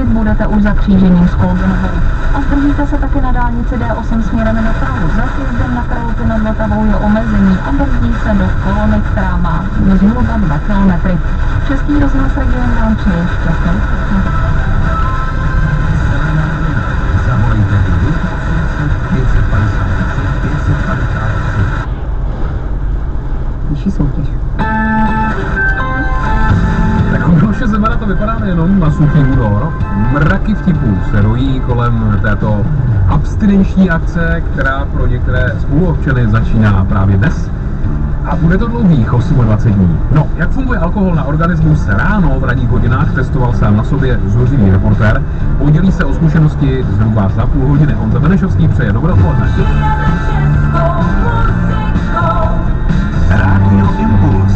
Jezdit budete už za křížením s Kolbinovou a zdržíte se taky na dálnici D8 směrem na Prahu. Za sjezdem na Kraloupy nad Vltavou je omezení a brzdí se do kolony, která má zhruba 2 kilometry. Český rozhlas Region vám přeje šťastnou cestu. Zavolejte i 553. Vyšší soutěž. Tak u Miloše Zemana to vypadá nejenom na suchý únor. Mraky vtipů se rojí kolem této abstinenční akce, která pro některé spoluobčany začíná právě dnes. A bude to dlouhých 28 dní. No, jak funguje alkohol na organismus ráno v ranních hodinách, testoval sám na sobě zuřivý reportér. Podělí se o zkušenosti zhruba za půl hodiny. Honza Benešovský přeje dobré odpoledne. Rádio Impuls.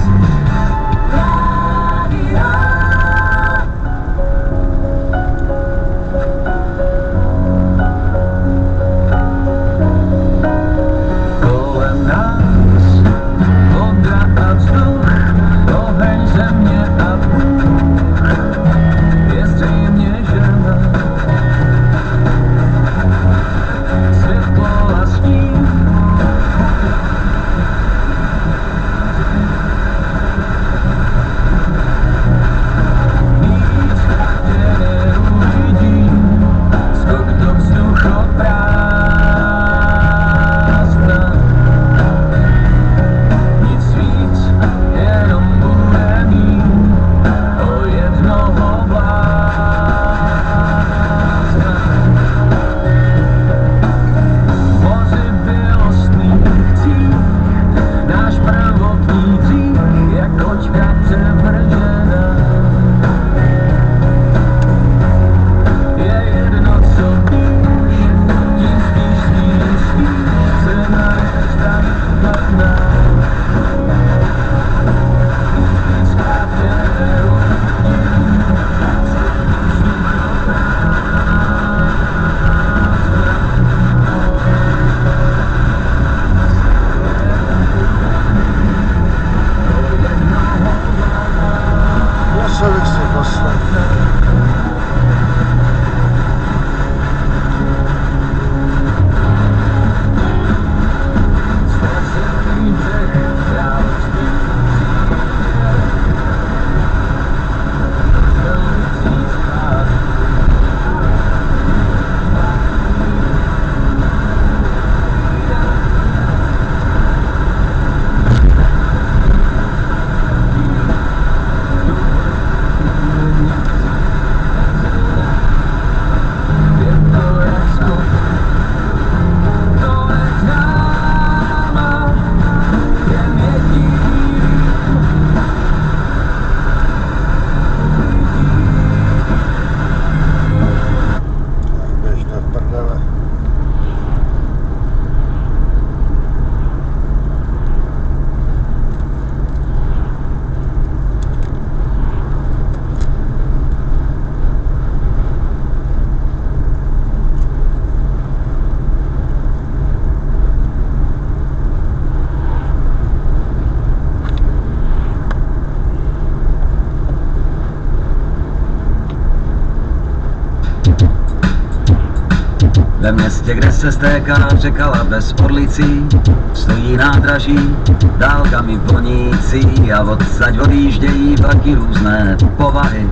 Ve městě, kde se stéká řeka bez orlicí, stojí nádraží, dálkami vonící a odsaď odjíždějí vlaky různé povahy.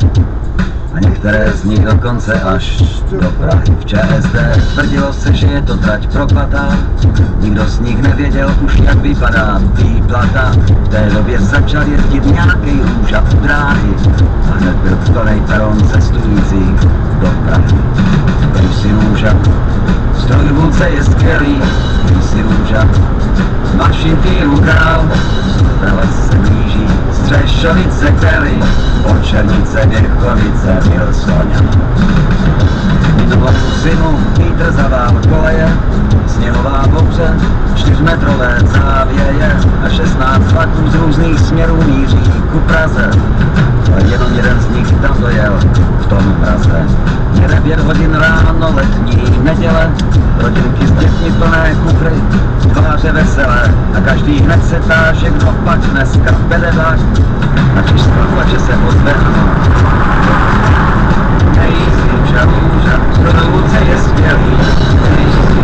A některé z nich dokonce až do Prahy. V ČSD tvrdilo se, že je to trať proplatá, nikdo z nich nevěděl už, jak vypadá výplata. V té době začal jezdit nějaký růža u dráhy a hned byl plnej peron cestujících do Prahy. Vem si růža, strojvůdce je skvělý, vem si růža, mašin týru král, prelez se blíží, Střešovice Kelly, Počernice, Věrchovice, Milsoňa. Minula synu vítr zavál koleje, sněhová bouře, 4metrové závěje a 16 vlaků z různých směrů míří ku Praze. Ale jenom jeden z nich tam dojel, v tom Praze. Je 9 hodin ráno, letní neděle, rodinky s dětmi plné kufry, tváře veselé a každý hned se táže, kdo pak dneska vede vlak. Na Čižskou, že se ozve ano.